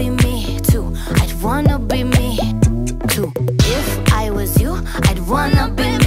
be me too. I'd wanna be me too. If I was you, I'd wanna be me